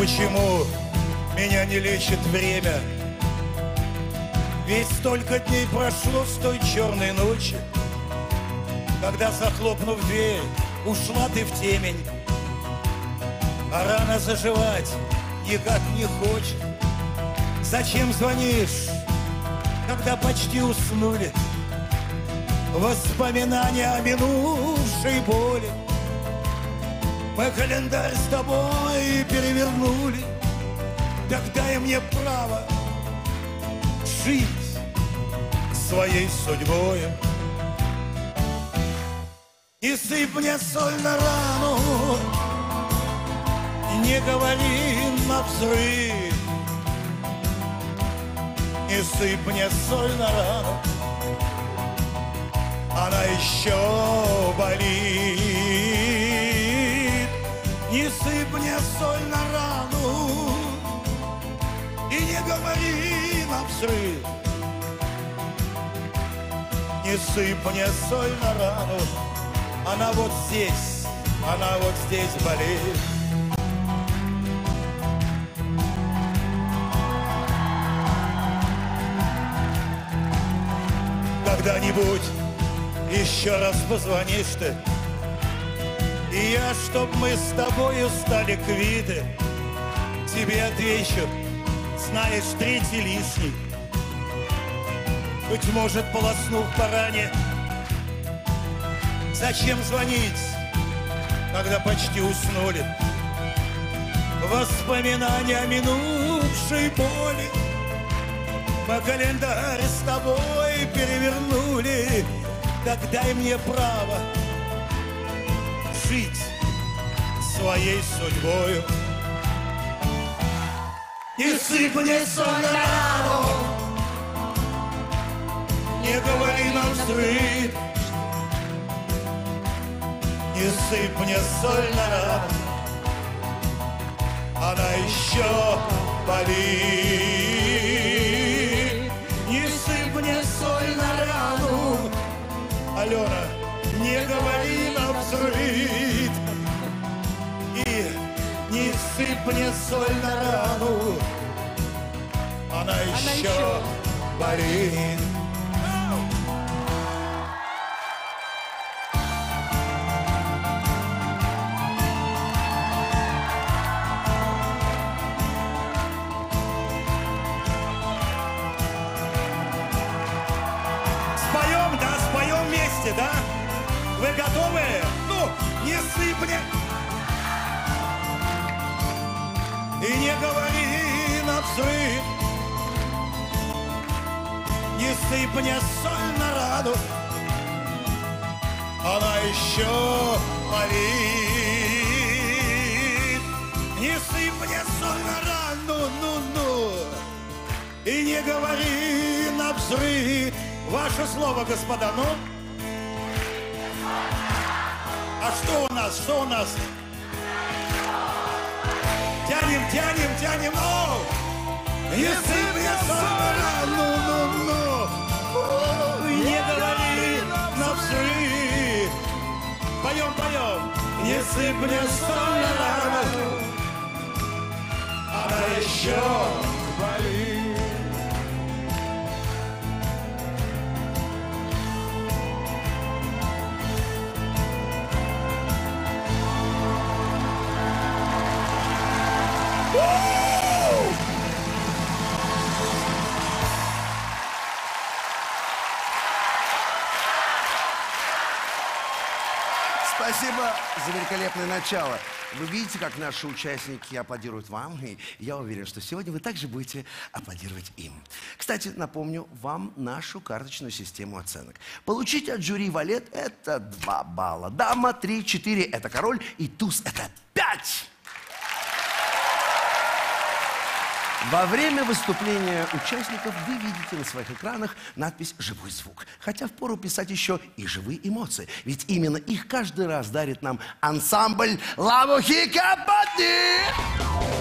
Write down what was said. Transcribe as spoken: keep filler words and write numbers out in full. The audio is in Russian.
почему меня не лечит время? Ведь столько дней прошло с той черной ночи, когда, захлопнув дверь, ушла ты в темень. А рана заживать никак не хочет. Зачем звонишь, когда почти уснули? Воспоминания о минувшей боли. Мы календарь с тобой перевернули. Так дай мне право жить своей судьбою. И сыпь мне соль на рану, не говори навзрыд. И сыпь мне соль на рану, она еще болит. Не сыпь мне соль на рану и не говори навзрыд. Не сыпь мне соль на рану, она вот здесь, она вот здесь болит. Когда-нибудь еще раз позвонишь ты, и я, чтоб мы с тобою стали квиты, тебе отвечу, знаешь, третий лишний. Быть может, полоснув по ране. Зачем звонить, когда почти уснули? Воспоминания о минувшей боли мы календарь с тобой перевернули. Так дай мне право жить своей судьбою. Не сыпь мне соль на рану, не говори навзрыд. Не сыпь мне соль на рану, она еще болит. Не сыпь мне соль на рану, Алена, не говори навзрыд. И не сыпь мне соль на рану, она, она еще, еще болит. Да? Вы готовы? Ну, не сыпь мне и не говори навзрыд. Не сыпь мне соль на рану, она еще болит. Не сыпь мне соль на рану, ну-ну, и не говори навзрыд. Ваше слово, господа, ну? А что у нас? Что у нас? Тянем, тянем, тянем. О! Не сыпь мне соль, ну, ну, ну. Не говори навзрыд. Поем, поем. Не сыпь мне соль на рану, она еще болит. Спасибо за великолепное начало. Вы видите, как наши участники аплодируют вам, и я уверен, что сегодня вы также будете аплодировать им. Кстати, напомню вам нашу карточную систему оценок. Получить от жюри валет – это два балла. Дама – три, четыре – это король, и туз – это пять. Во время выступления участников вы видите на своих экранах надпись «Живой звук». Хотя впору писать еще и живые эмоции. Ведь именно их каждый раз дарит нам ансамбль «Ла Мухика Пати».